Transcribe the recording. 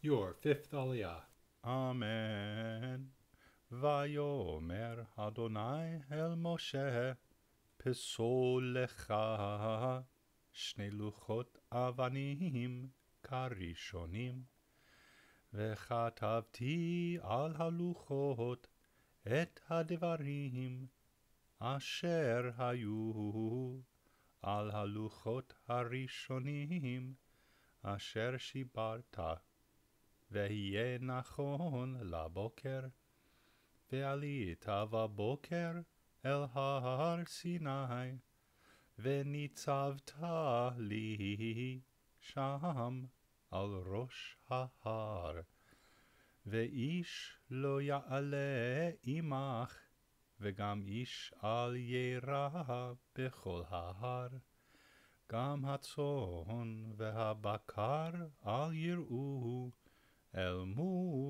Your fifth Aliyah. Amen. ויאמר אדוני אל משה, פסול לך שני לוחות אבנים כראשונים, וכתבתי על הלוחות את הדברים אשר היו על הלוחות הראשונים אשר שיברת, ויהיה נכון לבוקר. ועלית בבוקר אל הר סיני, וניצבת לי שם על ראש ההר, ואיש לא יעלה עמך, וגם איש אל ירע בכל ההר. גם הצאן והבקר אל יראו אל מול